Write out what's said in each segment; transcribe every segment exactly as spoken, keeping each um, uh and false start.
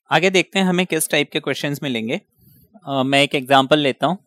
आगे देखते हैं हमें किस टाइप के क्वेश्चंस मिलेंगे। uh, मैं एक एग्जांपल लेता हूं।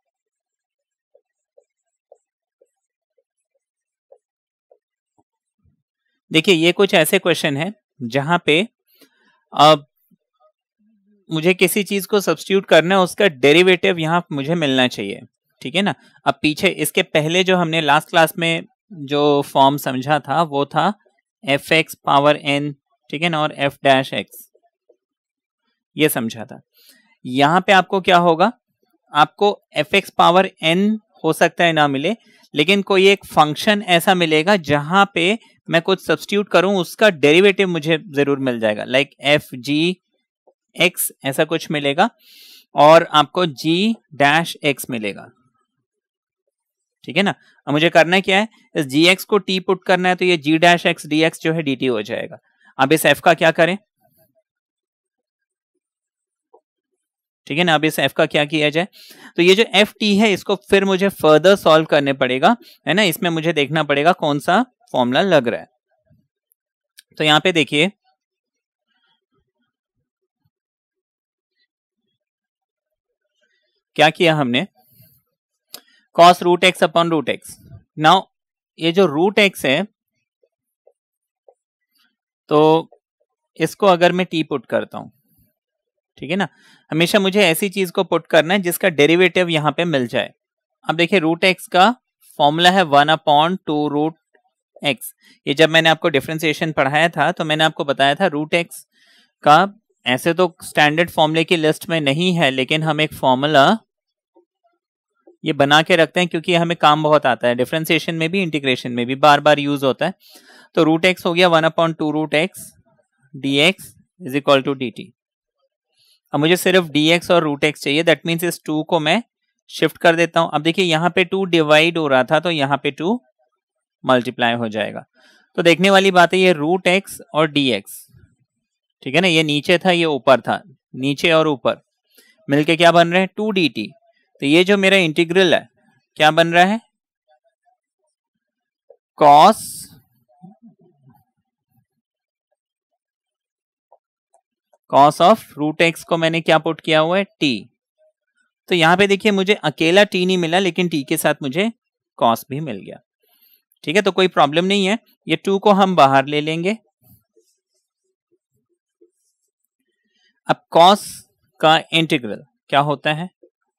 देखिए ये कुछ ऐसे क्वेश्चन है जहां पे अब मुझे किसी चीज को सब्स्टिट्यूट करना है, उसका डेरिवेटिव यहां मुझे मिलना चाहिए, ठीक है ना। अब पीछे इसके पहले जो हमने लास्ट क्लास में जो फॉर्म समझा था वो था एफ एक्स पावर एन, ठीक है ना, और एफ डैश एक्स, ये समझा था। यहां पे आपको क्या होगा, आपको एफ एक्स पावर एन हो सकता है ना मिले, लेकिन कोई एक फंक्शन ऐसा मिलेगा जहां पे मैं कुछ सब्स्टिट्यूट करूं, उसका डेरिवेटिव मुझे जरूर मिल जाएगा, लाइक एफ जी एक्स ऐसा कुछ मिलेगा, और आपको जी डैश एक्स मिलेगा, ठीक है ना। अब मुझे करना क्या है, इस जी एक्स को टी पुट करना है, तो ये G dash X D X जो है डी टी हो जाएगा। अब इस एफ का क्या करें, ठीक है ना। अब इस एफ का क्या किया जाए, तो ये जो एफ टी है इसको फिर मुझे फर्दर सॉल्व करने पड़ेगा, है ना। इसमें मुझे देखना पड़ेगा कौन सा फॉर्मूला लग रहा है। तो यहां पे देखिए क्या किया हमने, cos root x upon root X. Now ये जो रूट एक्स है, तो इसको अगर मैं टी पुट करता हूं, ठीक है ना, हमेशा मुझे ऐसी चीज को पुट करना है जिसका डेरिवेटिव यहां पे मिल जाए। अब देखिए रूट एक्स का फॉर्मूला है one upon two root x. ये जब मैंने आपको डिफरेंशिएशन पढ़ाया था तो मैंने आपको बताया था रूट एक्स का ऐसे तो स्टैंडर्ड फॉर्मूले की लिस्ट में नहीं है, लेकिन हम एक फॉर्मूला ये बना के रखते हैं क्योंकि हमें काम बहुत आता है, डिफरेंशिएशन में भी इंटीग्रेशन में भी बार बार यूज होता है। तो रूट एक्स हो गया one upon two root X D X is equal to D T. अब मुझे सिर्फ dx और रूट एक्स चाहिए, दैट मीन्स इस टू को मैं शिफ्ट कर देता हूं। अब देखिए यहाँ पे टू डिवाइड हो रहा था तो यहाँ पे टू मल्टीप्लाई हो जाएगा। तो देखने वाली बात है ये रूट एक्स और dx, ठीक है ना, ये नीचे था ये ऊपर था, नीचे और ऊपर मिलके क्या बन रहे हैं, टू डी टी। तो ये जो मेरा इंटीग्रल है क्या बन रहा है, cos cos of root x को मैंने क्या पुट किया हुआ है, टी। तो यहां पे देखिए मुझे अकेला टी नहीं मिला, लेकिन टी के साथ मुझे कॉस भी मिल गया, ठीक है। तो कोई प्रॉब्लम नहीं है, ये टू को हम बाहर ले लेंगे। अब कॉस का इंटीग्रल क्या होता है,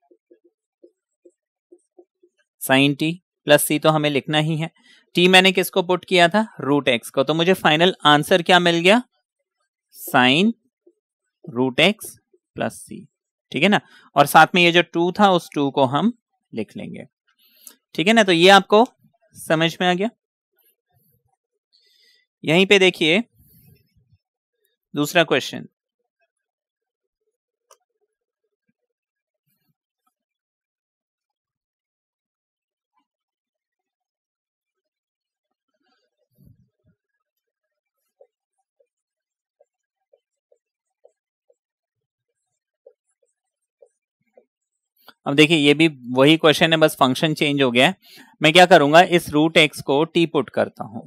साइन टी प्लस सी, तो हमें लिखना ही है। टी मैंने किसको पुट किया था, रूट एक्स को, तो मुझे फाइनल आंसर क्या मिल गया, साइन रूट एक्स प्लस सी, ठीक है ना। और साथ में ये जो टू था उस टू को हम लिख लेंगे, ठीक है ना। तो ये आपको समझ में आ गया। यहीं पे देखिए दूसरा क्वेश्चन, अब देखिए ये भी वही क्वेश्चन है, बस फंक्शन चेंज हो गया है। मैं क्या करूंगा, इस रूट एक्स को टी पुट करता हूं,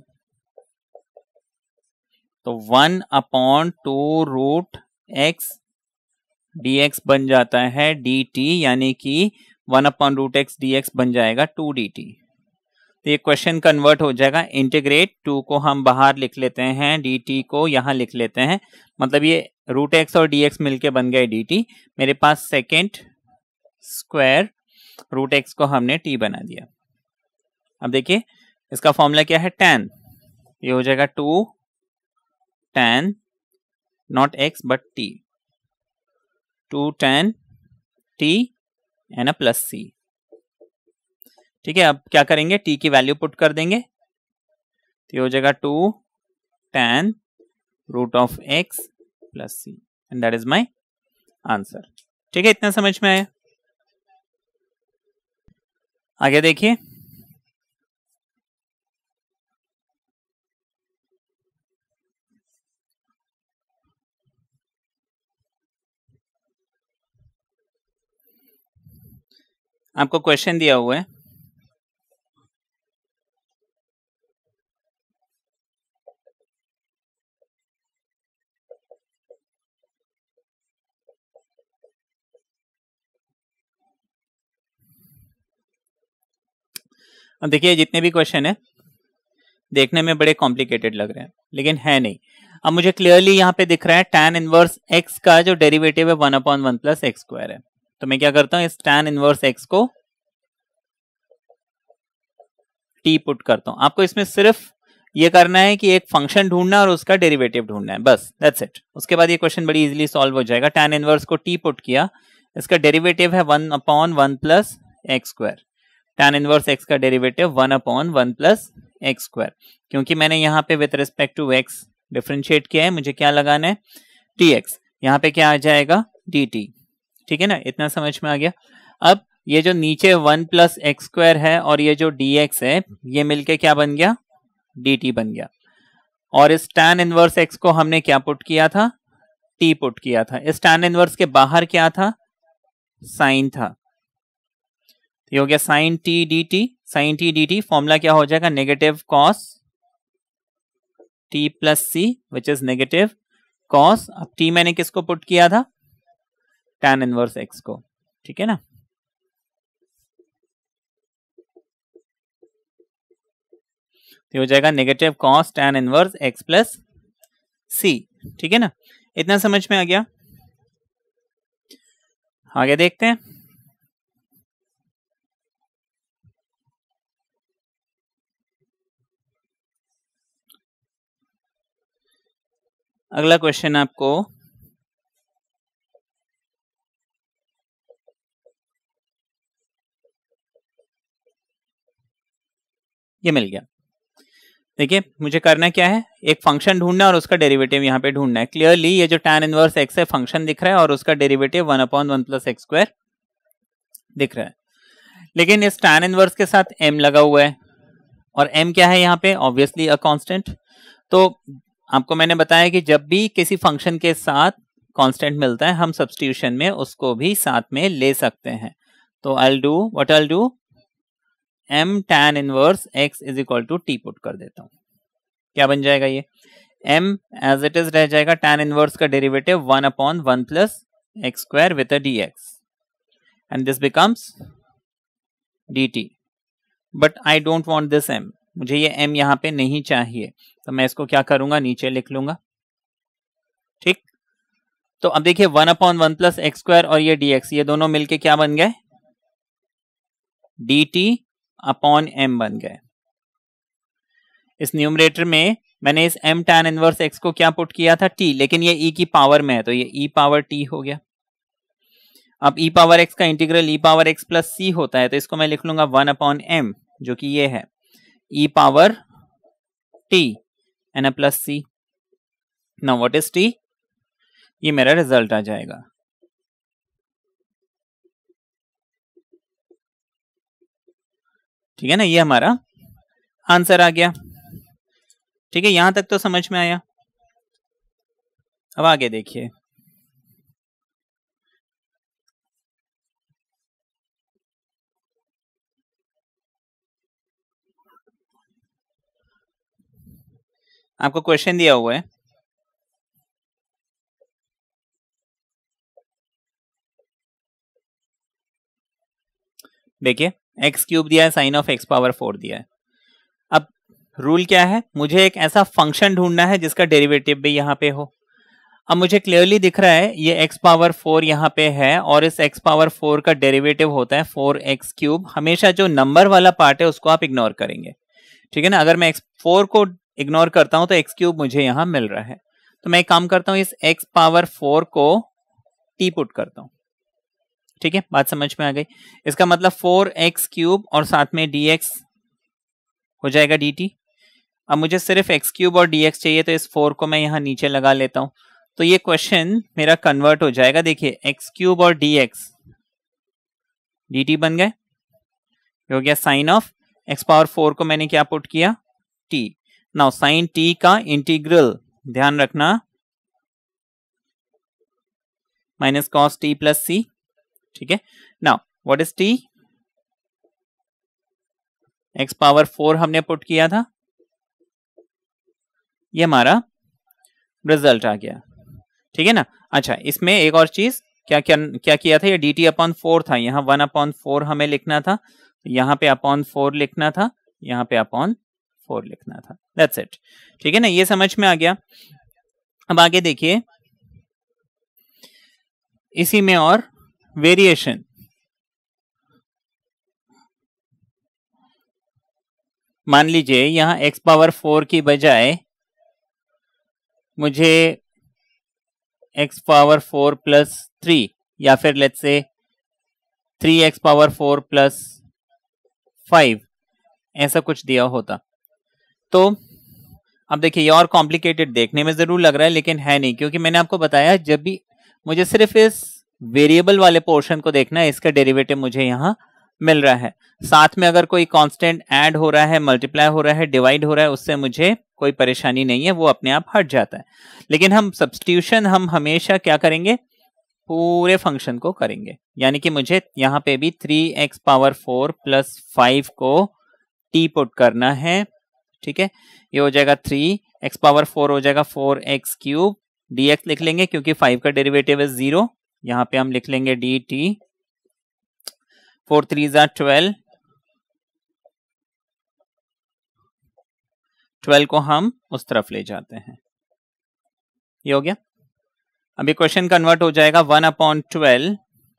तो one upon two root X D X बन जाता है डी टी, यानी कि one upon root X D X बन जाएगा टू डी टी। तो ये क्वेश्चन कन्वर्ट हो जाएगा, इंटीग्रेट, टू को हम बाहर लिख लेते हैं, डी टी को यहां लिख लेते हैं, मतलब ये रूट एक्स और डी एक्स मिलके बन गए डी टी। मेरे पास सेकेंड स्क्वायर रूट एक्स को हमने टी बना दिया। अब देखिए इसका फॉर्मूला क्या है, टेन, ये हो जाएगा two ten not X but T, two ten T and a plus सी, ठीक है। अब क्या करेंगे, टी की वैल्यू पुट कर देंगे, तो ये हो जाएगा two ten root of X plus C, and that is my answer, ठीक है। इतना समझ में आया। आगे देखिए, आपको क्वेश्चन दिया हुआ है, अब देखिए जितने भी क्वेश्चन है देखने में बड़े कॉम्प्लिकेटेड लग रहे हैं, लेकिन है नहीं। अब मुझे क्लियरली यहाँ पे दिख रहा है tan इनवर्स x का जो डेरिवेटिव है one upon one plus x square है। तो मैं क्या करता हूँ, इस tan इनवर्स x को t पुट करता हूँ। आपको इसमें सिर्फ ये करना है कि एक फंक्शन ढूंढना और उसका डेरिवेटिव ढूंढना है, बस दैट्स इट। उसके बाद ये क्वेश्चन बड़ी इजीली सॉल्व हो जाएगा। tan इनवर्स को t पुट किया, इसका डेरिवेटिव है one upon one plus x square. tan inverse x का derivative one upon one plus x square. क्योंकि मैंने यहाँ पे with respect to x differentiate किया है, मुझे क्या लगाना है, dx। यहाँ पे क्या आ जाएगा, dt। ठीक है ना, इतना समझ में आ गया। अब ये जो नीचे वन प्लस एक्स स्क्वायर है और ये जो dx है, ये मिलके क्या बन गया, dt बन गया। और इस tan इनवर्स x को हमने क्या पुट किया था, t पुट किया था। इस tan इनवर्स के बाहर क्या था, साइन था। ये हो गया sine t dt। Sine t dt formula क्या हो जाएगा, negative cos t plus C which is negative cos. अब t मैंने किसको पुट किया था, tan इनवर्स x को। ठीक है ना, तो हो जाएगा negative cos tan inverse x plus सी। ठीक है ना, इतना समझ में आ गया। आगे देखते हैं। अगला क्वेश्चन आपको ये मिल गया। देखिए मुझे करना क्या है, एक फंक्शन ढूंढना और उसका डेरिवेटिव यहाँ पे ढूंढना है। क्लियरली ये जो tan इनवर्स x है फंक्शन दिख रहा है और उसका derivative one upon one plus x square दिख रहा है। लेकिन इस tan इनवर्स के साथ m लगा हुआ है और m क्या है यहाँ पे, ऑब्वियसली अ कांस्टेंट। तो आपको मैंने बताया कि जब भी किसी फंक्शन के साथ कांस्टेंट मिलता है हम सब्स्टिट्यूशन में उसको भी साथ में ले सकते हैं। तो I'll do what I'll do, m tan inverse x is equal to t put कर देता हूं। क्या बन जाएगा, ये m एज इट इज रह जाएगा, tan इनवर्स का derivative one upon one plus x square with a dx and this becomes dt। But I don't want this m, मुझे ये m यहाँ पे नहीं चाहिए, तो मैं इसको क्या करूंगा, नीचे लिख लूंगा। ठीक, तो अब देखिए one upon one plus x square और ये dx ये दोनों मिलके क्या बन गए, dt अपॉन m बन गए। इस न्यूमरेटर में मैंने इस m tan इनवर्स x को क्या पुट किया था, t, लेकिन ये e की पावर में है तो ये e पावर t हो गया। अब e पावर x का integral e power x plus c होता है, तो इसको मैं लिख लूंगा वन अपॉन m, जो कि ये है e power t and plus C. Now what is t, ये मेरा रिजल्ट आ जाएगा। ठीक है ना, ये हमारा आंसर आ गया। ठीक है, यहां तक तो समझ में आया। अब आगे देखिए, आपको क्वेश्चन दिया हुआ है, देखिए एक्स क्यूब दिया है, sine of x power four दिया है। अब रूल क्या है, मुझे एक ऐसा फंक्शन ढूंढना है जिसका डेरिवेटिव भी यहाँ पे हो। अब मुझे क्लियरली दिख रहा है ये एक्स पावर फोर यहाँ पे है और इस एक्स पावर फोर का डेरिवेटिव होता है फोर एक्स क्यूब। हमेशा जो नंबर वाला पार्ट है उसको आप इग्नोर करेंगे। ठीक है ना, अगर मैं एक्स फोर को इग्नोर करता हूं तो एक्स क्यूब मुझे यहां मिल रहा है। तो मैं एक काम करता हूं, इस एक्स पावर फोर को टी पुट करता हूं। ठीक है, बात समझ में आ गई। इसका मतलब फोर एक्स क्यूब और साथ में डी एक्स हो जाएगा डी टी। अब मुझे सिर्फ एक्स क्यूब और डी एक्स चाहिए, तो इस फोर को मैं यहां नीचे लगा लेता हूं। तो ये क्वेश्चन मेरा कन्वर्ट हो जाएगा। देखिए एक्स क्यूब और डी एक्स डी टी बन गए, हो गया sine of x power four को मैंने क्या पुट किया, टी। नाउ साइन टी का इंटीग्रल ध्यान रखना, माइनस कॉस टी प्लस सी। ठीक है, now what is t, x power four हमने पुट किया था, ये हमारा रिजल्ट आ गया। ठीक है ना। अच्छा, इसमें एक और चीज क्या क्या क्या किया था, ये डी टी अपॉन फोर था, यहाँ वन अपॉन फोर हमें लिखना था। यहाँ पे अपॉन फोर लिखना था, यहाँ पे अपॉन फोर लिखना था, दैट्स इट। ठीक है ना, ये समझ में आ गया। अब आगे देखिए, इसी में और वेरिएशन, मान लीजिए यहां x पावर फोर की बजाय मुझे x power four plus three या फिर let's say three x power four plus five ऐसा कुछ दिया होता, तो अब देखिए ये और कॉम्प्लिकेटेड देखने में जरूर लग रहा है लेकिन है नहीं, क्योंकि मैंने आपको बताया जब भी मुझे सिर्फ इस वेरिएबल वाले पोर्शन को देखना है, इसका डेरिवेटिव मुझे यहाँ मिल रहा है। साथ में अगर कोई कांस्टेंट ऐड हो रहा है, मल्टीप्लाई हो रहा है, डिवाइड हो रहा है, उससे मुझे कोई परेशानी नहीं है, वो अपने आप हट जाता है। लेकिन हम सब्स्टिट्यूशन हम हमेशा क्या करेंगे, पूरे फंक्शन को करेंगे, यानी कि मुझे यहाँ पे भी three x power four plus five को टी पुट करना है। ठीक है, ये हो जाएगा थ्री एक्स पावर फोर हो जाएगा four x cube, d x लिख लेंगे क्योंकि फाइव का डेरिवेटिव है जीरो, यहाँ पे हम लिख लेंगे डी टी, फोर थ्री ज़ा ट्वेल्व, ट्वेल्व को हम उस तरफ ले जाते हैं, ये हो गया। अभी क्वेश्चन कन्वर्ट हो जाएगा वन अपॉन ट्वेल्व,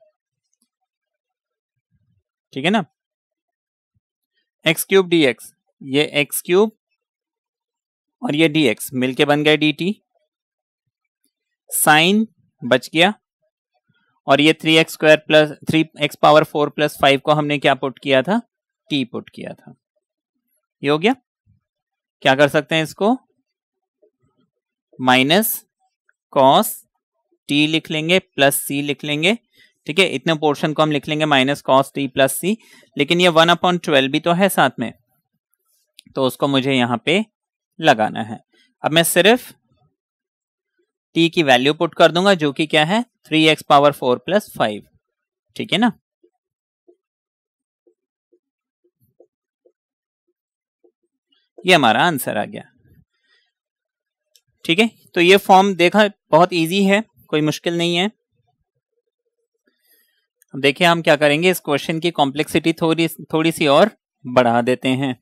ठीक है ना, एक्स क्यूब डी एक्स, ये एक्स क्यूब और ये डी एक्स मिलके बन गए डी टी, साइन बच गया, और ये three x square plus three x power four plus five को हमने क्या पुट किया था, टी पुट किया था, ये हो गया। क्या कर सकते हैं इसको, माइनस कॉस टी लिख लेंगे प्लस सी लिख लेंगे। ठीक है, इतने पोर्शन को हम लिख लेंगे minus cos t plus c, लेकिन ये वन अपॉन ट्वेल्व भी तो है साथ में, तो उसको मुझे यहां पे लगाना है। अब मैं सिर्फ टी की वैल्यू पुट कर दूंगा जो कि क्या है, three x power four plus five. ठीक है ना, ये हमारा आंसर आ गया। ठीक है, तो ये फॉर्म देखा बहुत इजी है, कोई मुश्किल नहीं है। अब देखिए हम क्या करेंगे, इस क्वेश्चन की कॉम्प्लेक्सिटी थोड़ी थोड़ी सी और बढ़ा देते हैं।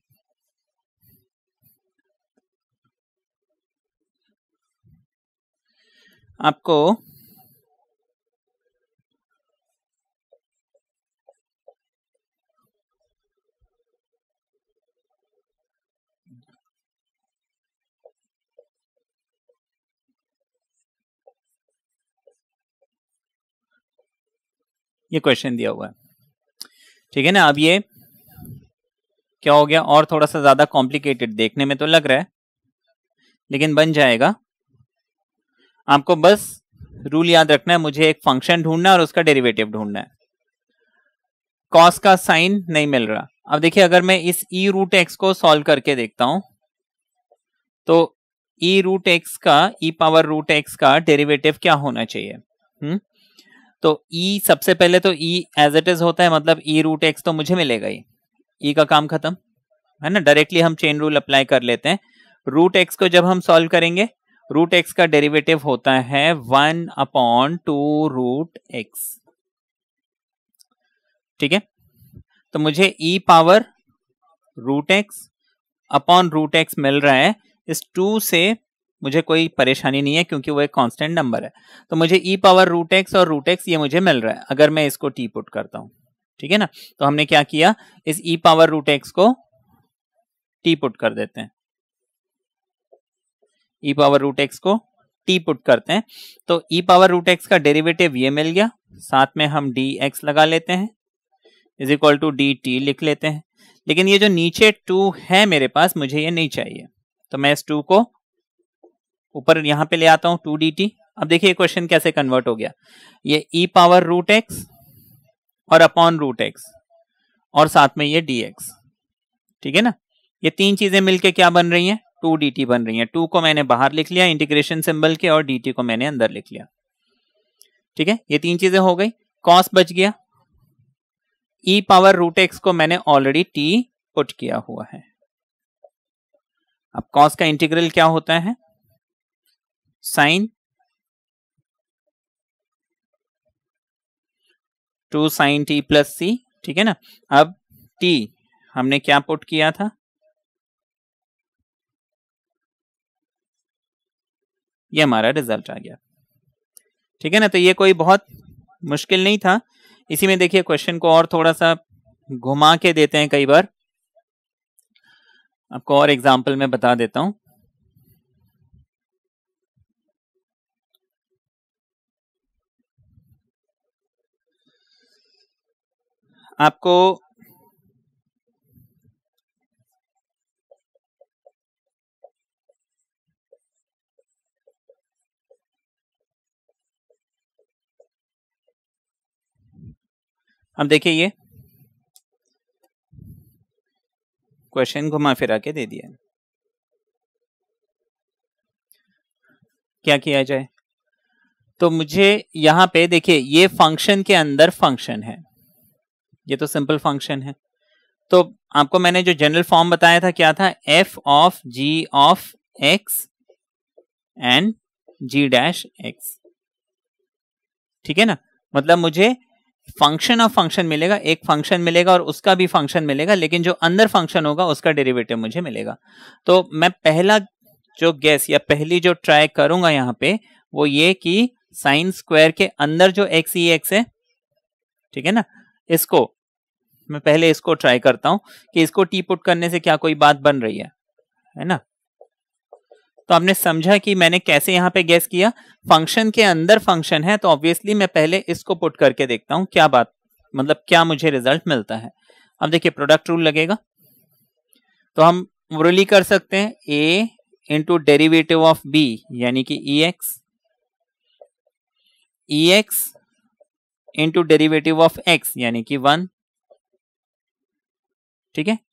आपको ये क्वेश्चन दिया हुआ है, ठीक है ना। अब ये क्या हो गया, और थोड़ा सा ज्यादा कॉम्प्लिकेटेड देखने में तो लग रहा है, लेकिन बन जाएगा। आपको बस रूल याद रखना है, मुझे एक फंक्शन ढूंढना है और उसका डेरिवेटिव ढूंढना है। कॉस का साइन नहीं मिल रहा, अब देखिए अगर मैं इस ई रूट एक्स को सॉल्व करके देखता हूं, तो ई रूट एक्स का ई पावर रूट एक्स का डेरिवेटिव क्या होना चाहिए। हम्म तो e सबसे पहले तो e एज इट इज होता है, मतलब e रूट एक्स तो मुझे मिलेगा ही, e का काम खत्म है ना। डायरेक्टली हम चेन रूल अप्लाई कर लेते हैं। रूट एक्स को जब हम सॉल्व करेंगे, रूट एक्स का डेरिवेटिव होता है one upon two root x. ठीक है, तो मुझे e power root x upon root x मिल रहा है। इस टू से मुझे कोई परेशानी नहीं है क्योंकि वो एक कांस्टेंट नंबर है, तो मुझे e पावर रूट एक्स और रूट एक्स ये मुझे मिल रहा है अगर मैं इसको t पुट करता हूं। ठीक है ना, तो हमने क्या किया, इस e पावर रूट एक्स को t पुट कर देते हैं, e पावर रूट एक्स को t पुट करते हैं, तो e पावर रूट एक्स का डेरिवेटिव ये मिल गया, साथ में हम dx लगा लेते हैं, इज इक्वल टू dt लिख लेते हैं। लेकिन ये जो नीचे टू है मेरे पास, मुझे ये नहीं चाहिए, तो मैं इस टू को ऊपर यहां पे ले आता हूं, टू डी टी। अब देखिए क्वेश्चन कैसे कन्वर्ट हो गया, ये e पावर रूट एक्स और अपॉन रूट एक्स और साथ में ये dx। ठीक है ना, ये तीन चीजें मिलके क्या बन रही हैं, टू डी टी बन रही हैं। टू को मैंने बाहर लिख लिया इंटीग्रेशन सिंबल के, और dt को मैंने अंदर लिख लिया। ठीक है, ये तीन चीजें हो गई, कॉस बच गया, e पावर रूट एक्स को मैंने ऑलरेडी t पुट किया हुआ है। अब कॉस का इंटीग्रल क्या होता है, sine two sine t plus सी। ठीक है ना, अब टी हमने क्या पुट किया था, ये हमारा रिजल्ट आ गया। ठीक है ना, तो ये कोई बहुत मुश्किल नहीं था। इसी में देखिए क्वेश्चन को और थोड़ा सा घुमा के देते हैं कई बार, आपको और एग्जांपल में बता देता हूं। आपको अब देखिए ये क्वेश्चन घुमा फिरा के दे दिया, क्या किया जाए। तो मुझे यहां पे देखिए ये फंक्शन के अंदर फंक्शन है, ये तो सिंपल फंक्शन है। तो आपको मैंने जो जनरल फॉर्म बताया था क्या था, f of g of x and g dash x. ठीक है ना, मतलब मुझे फंक्शन ऑफ फंक्शन मिलेगा, एक फंक्शन मिलेगा और उसका भी फंक्शन मिलेगा, लेकिन जो अंदर फंक्शन होगा उसका डेरिवेटिव मुझे मिलेगा। तो मैं पहला जो गेस या पहली जो ट्राई करूंगा यहां पे वो ये कि साइन स्क्वायर के अंदर जो एक्स ई एक्स है, ठीक है ना, इसको मैं पहले इसको ट्राई करता हूं कि इसको टी पुट करने से क्या कोई बात बन रही है, है ना। तो आपने समझा कि मैंने कैसे यहां पे गेस किया, फंक्शन के अंदर फंक्शन है तो ऑब्वियसली मैं पहले इसको पुट करके देखता हूं क्या बात, मतलब क्या मुझे रिजल्ट मिलता है। अब देखिए प्रोडक्ट रूल लगेगा, तो हम रूली कर सकते हैं a into derivative of b यानी कि e x, e x into derivative of x यानी कि वन। ठीक है,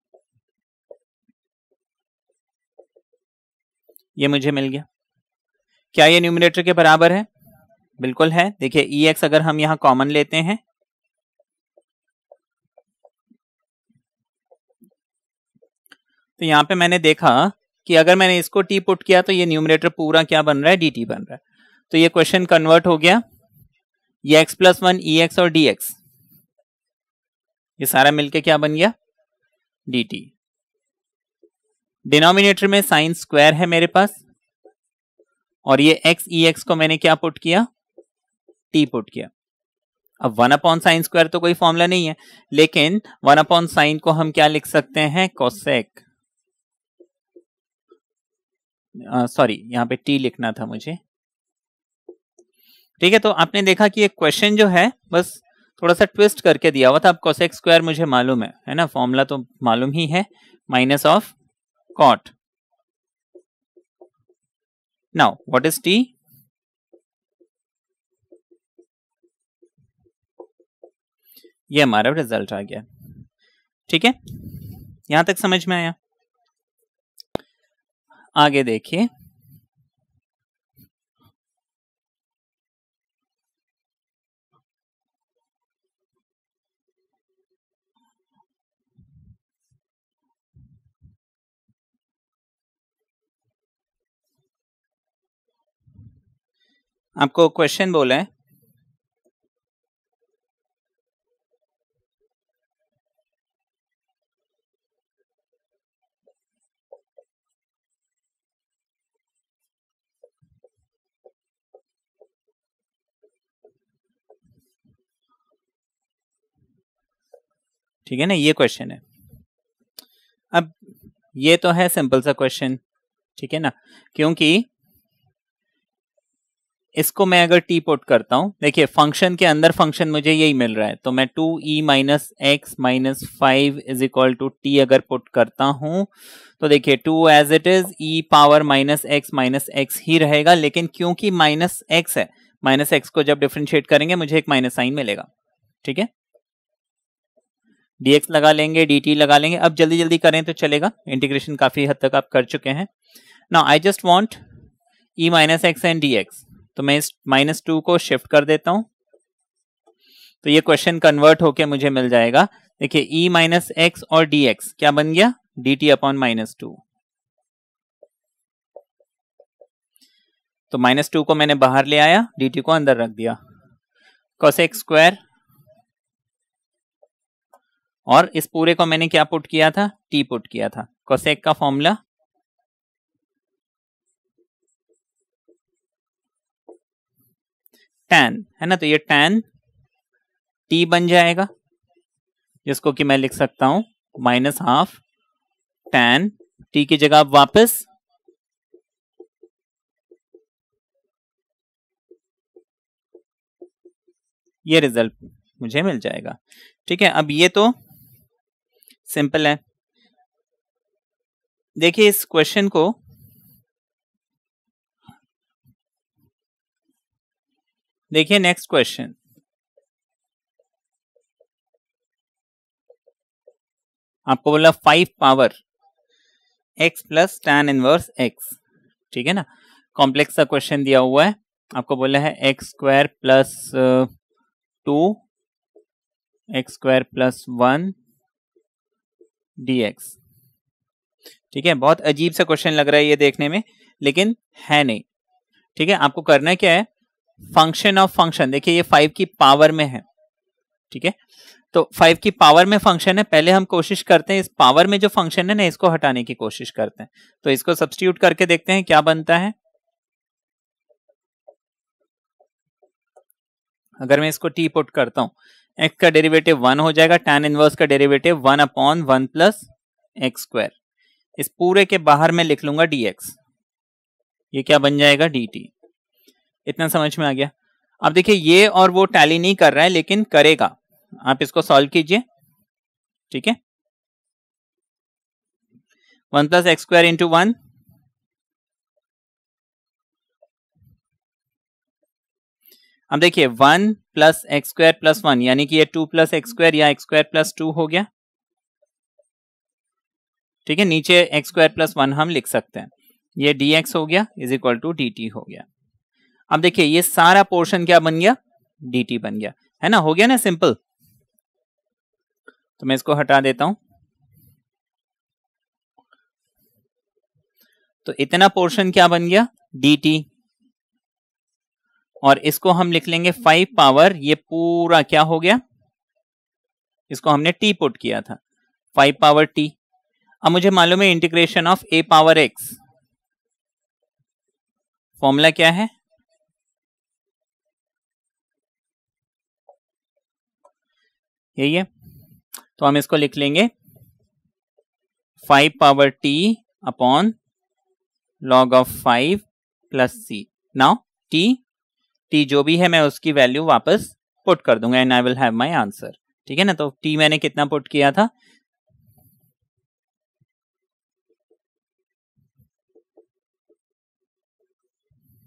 ये मुझे मिल गया। क्या ये न्यूमरेटर के बराबर है, बिल्कुल है। देखिए ई एक्स अगर हम यहां कॉमन लेते हैं तो यहां पे मैंने देखा कि अगर मैंने इसको टी पुट किया तो ये न्यूमरेटर पूरा क्या बन रहा है, डी टी बन रहा है। तो ये क्वेश्चन कन्वर्ट हो गया, ये x plus one e x और डी एक्स, ये सारा मिलके क्या बन गया, डी टी। डिनोमिनेटर में साइन स्क्वायर है मेरे पास और ये एक्स ई एक्स को मैंने क्या पुट किया, टी पुट किया। अब वन अपॉन साइन स्क्वायर तो कोई फॉर्मूला नहीं है, लेकिन वन अपॉन साइन को हम क्या लिख सकते हैं, कोसेक, सॉरी यहां पे टी लिखना था मुझे। ठीक है, तो आपने देखा कि ये क्वेश्चन जो है बस थोड़ा सा ट्विस्ट करके दिया हुआ था। अब कोसेक स्क्वायर मुझे मालूम है, है ना, फॉर्मूला तो मालूम ही है, minus of cot. Now what is t, ये हमारा रिजल्ट आ गया। ठीक है, यहां तक समझ में आया। आगे देखिए, आपको क्वेश्चन बोला है ठीक है ना, ये क्वेश्चन है। अब ये तो है सिंपल सा क्वेश्चन, ठीक है ना, क्योंकि इसको मैं अगर टी पुट करता हूं, देखिए फंक्शन के अंदर फंक्शन मुझे यही मिल रहा है, तो मैं two e minus x minus five is equal to t अगर पुट करता हूं तो देखिए to as it is e power minus x minus x ही रहेगा, लेकिन क्योंकि माइनस एक्स है, माइनस एक्स को जब डिफरेंशिएट करेंगे मुझे एक माइनस साइन मिलेगा। ठीक है, dx लगा लेंगे, dt लगा लेंगे। अब जल्दी जल्दी करें तो चलेगा, इंटीग्रेशन काफी हद तक आप कर चुके हैं। Now I just want e minus x and dx, तो मैं इस माइनस टू को शिफ्ट कर देता हूं, तो ये क्वेश्चन कन्वर्ट होके मुझे मिल जाएगा। देखिए e माइनस एक्स और dx क्या बन गया, dt अपॉन माइनस टू। तो माइनस टू को मैंने बाहर ले आया, dt को अंदर रख दिया, कोसेक स्क्वायर और इस पूरे को मैंने क्या पुट किया था, टी पुट किया था। कोसेक का फॉर्मूला tan है ना, तो ये tan टी बन जाएगा, जिसको कि मैं लिख सकता हूं माइनस हाफ tan टी की जगह वापस ये रिजल्ट मुझे मिल जाएगा। ठीक है, अब ये तो सिंपल है। देखिए इस क्वेश्चन को देखिए, नेक्स्ट क्वेश्चन, आपको बोला five power x plus tan inverse x. ठीक है ना, कॉम्प्लेक्स का क्वेश्चन दिया हुआ है, आपको बोला है x square plus two x square plus one d x. ठीक है, बहुत अजीब सा क्वेश्चन लग रहा है ये देखने में, लेकिन है नहीं। ठीक है, आपको करना क्या है, फंक्शन ऑफ फंक्शन, देखिए ये फाइव की पावर में है। ठीक है, तो फाइव की पावर में फंक्शन है, पहले हम कोशिश करते हैं इस पावर में जो फंक्शन है ना इसको हटाने की कोशिश करते हैं। तो इसको सब्स्टिट्यूट करके देखते हैं क्या बनता है। अगर मैं इसको टी पुट करता हूं, एक्स का डेरिवेटिव वन हो जाएगा, tan इनवर्स का derivative one upon one plus x square, इस पूरे के बाहर में लिख लूंगा dx, ये क्या बन जाएगा dt। इतना समझ में आ गया। अब देखिए ये और वो टैली नहीं कर रहा है लेकिन करेगा, आप इसको सॉल्व कीजिए। ठीक है, one plus x square into one, अब देखिए one plus x square plus one, यानी कि ये टू प्लस एक्स स्क्वायर या एक्स स्क्वायर प्लस टू हो गया। ठीक है, नीचे एक्स स्क्वायर प्लस वन हम लिख सकते हैं, ये dx हो गया इज इक्वल टू dt हो गया। अब देखिए ये सारा पोर्शन क्या बन गया, dt बन गया, है ना, हो गया ना सिंपल। तो मैं इसको हटा देता हूं, तो इतना पोर्शन क्या बन गया dt, और इसको हम लिख लेंगे फाइव पावर, ये पूरा क्या हो गया, इसको हमने t पुट किया था, फाइव पावर t। अब मुझे मालूम है integration of a power x, formula क्या है, यही है, तो हम इसको लिख लेंगे five power t upon log of five plus C. Now t t जो भी है मैं उसकी वैल्यू वापस पुट कर दूंगा and I will have my answer. ठीक है ना, तो t मैंने कितना पुट किया था,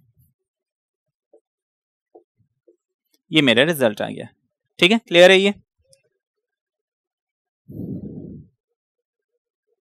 ये मेरा रिजल्ट आ गया। ठीक है, क्लियर है ये।